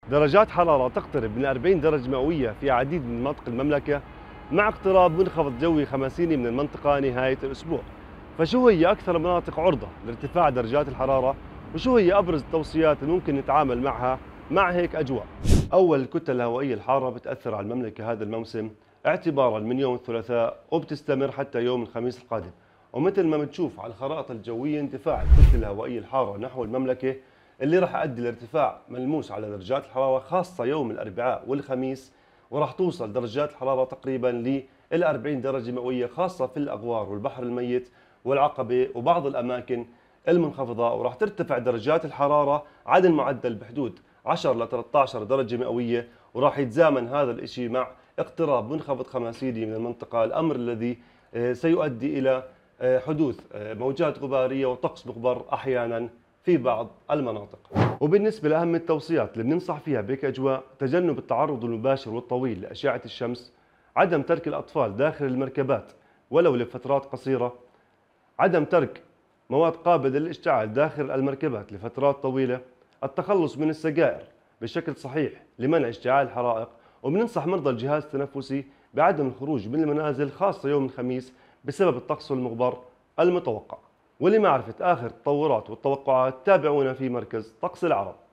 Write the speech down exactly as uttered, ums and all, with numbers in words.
درجات حرارة تقترب من أربعين درجة مئوية في عديد من مناطق المملكة، مع اقتراب منخفض جوي خمسيني من المنطقة نهاية الأسبوع. فشو هي أكثر المناطق عرضة لارتفاع درجات الحرارة؟ وشو هي أبرز التوصيات اللي ممكن نتعامل معها مع هيك أجواء؟ أول الكتل الهوائية الحارة بتأثر على المملكة هذا الموسم اعتبارا من يوم الثلاثاء وبتستمر حتى يوم الخميس القادم. ومثل ما بتشوف على الخرائط الجوية اندفاع الكتل الهوائية الحارة نحو المملكة اللي راح يؤدي لارتفاع ملموس على درجات الحرارة خاصة يوم الأربعاء والخميس، وراح توصل درجات الحرارة تقريبا ل أربعين درجة مئوية خاصة في الأغوار والبحر الميت والعقبة وبعض الأماكن المنخفضة، وراح ترتفع درجات الحرارة عن المعدل بحدود عشرة ل ثلاثة عشر درجة مئوية، وراح يتزامن هذا الشيء مع اقتراب منخفض خماسيني من المنطقة، الأمر الذي سيؤدي إلى حدوث موجات غبارية وطقس مغبر أحيانا في بعض المناطق. وبالنسبة لأهم التوصيات اللي بننصح فيها بهيك أجواء: تجنب التعرض المباشر والطويل لأشعة الشمس، عدم ترك الأطفال داخل المركبات ولو لفترات قصيرة، عدم ترك مواد قابلة للاشتعال داخل المركبات لفترات طويلة، التخلص من السجائر بشكل صحيح لمنع اشتعال الحرائق. وبننصح مرضى الجهاز التنفسي بعدم الخروج من المنازل خاصة يوم الخميس بسبب الطقس المغبر المتوقع. ولمعرفة آخر التطورات والتوقعات تابعونا في مركز طقس العرب.